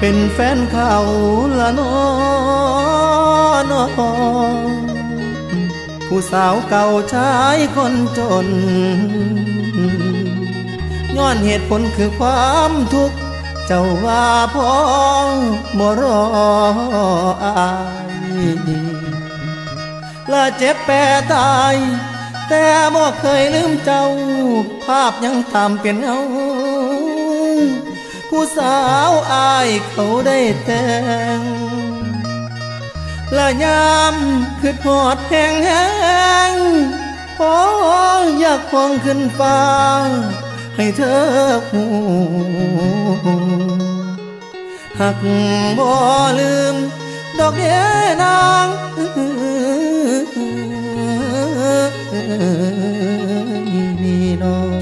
เป็นแฟนเขาละน้อนอผู้สาวเก่าชายคนจนย้อนเหตุผลคือความทุกข์เจ้าว่าพ้องบ่รออายละเจ็บแปรตายแต่บ่เคยลืมเจ้าภาพยังตามเป็นเงาผู้สาวอายเขาได้แต่งละยามคือทอดแห้งแห้งพออยากพองขึ้นฟ้าให้เธอหูหักบ่ลืมดอกเบี้ยนางนี่น้อง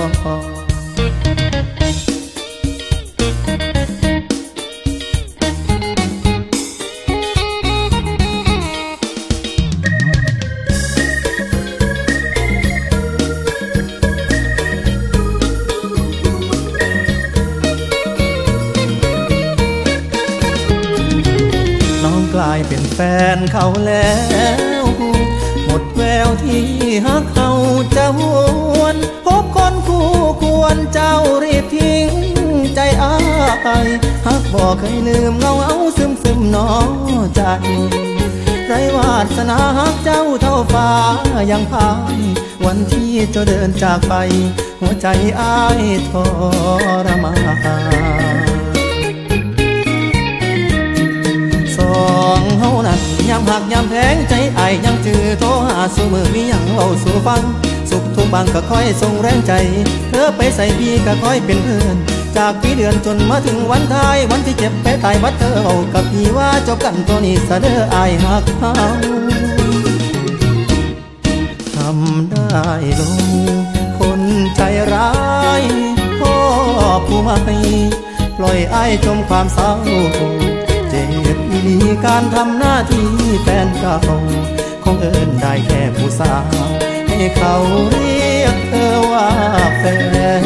กลายเป็นแฟนเขาแล้วหมดแววที่หักเขาจะหวนพบคนคู่ควรเจ้ารีบทิ้งใจอ้ายหักบอกเคยลืมเงาเอาซึมน้อใจไรวาสนาหักเจ้าเท่าฟ้ายังพายวันที่เจ้าเดินจากไปหัวใจอ้ายทรมานสองเฮานั้นยามหักยามแพงใจอ้ายยังจือโทรหาสู่มือมีหยังเว้าสู่ฟังสุขทุกบางก็คอยส่งแรงใจเธอไปใส่พี่ก็คอยเป็นเพื่อนจากปีเดือนจนมาถึงวันท้ายวันที่เจ็บไปตายวัดเธอเอากับพี่ว่าจบกันตัวนี้ซะเด้ออ้ายหักเฮาทำได้ลงคนใจร้ายพ่อผู้ไม่ปล่อยอ้ายจมความเศร้าเจ็บอีหลีการทำหน้าที่แฟนเก่าคงเอิ้นได้แค่ผู้สาวให้เขาเรียกเธอว่าแฟน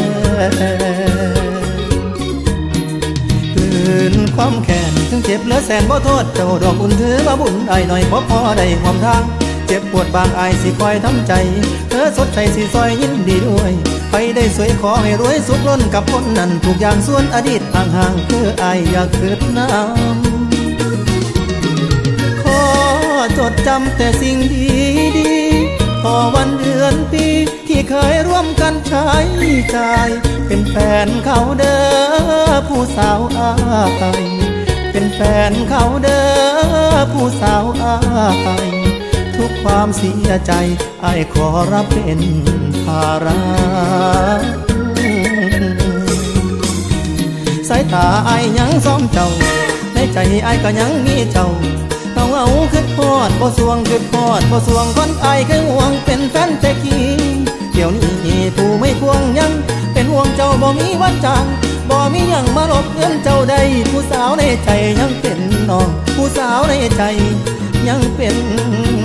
คืนความแค้นถึงเจ็บเหลือแสนบ่โทษเจ้าดอกอุ่นถือว่าบุญได้หน่อยพอได้หอมทางเจ็บปวดบางอายสิคอยทำใจเธอสดใสสิซอยยินดีด้วยไปได้สวยขอให้รวยสุขล้นกับคนนั้นทุกอย่างส่วนอดีตห่างๆคืออายอยากคืนน้ำขอจดจำแต่สิ่งดีๆพอวันเดือนปีที่เคยร่วมกันใช้จ่ายเป็นแฟนเขาเด้อผู้สาวอายเป็นแฟนเขาเด้อผู้สาวอายทุกความเสียใจอ้ายขอรับเป็นภาระสายตาอ้ายยังซ้อมเจ้าในใจอ้ายก็ยังมีเจ้าเอาขึ้นพอดบ่สวงขึ้นพอดบ่สวงคนอ้ายเคยห่วงเป็นแฟนแต่กี้เดี๋ยวนี้ผู้ไม่ควงยังเป็นห่วงเจ้าบ่มีวันจางบ่มียังมาลบเงินเจ้าใดผู้สาวในใจยังเป็นน้องผู้สาวในใจยังเป็น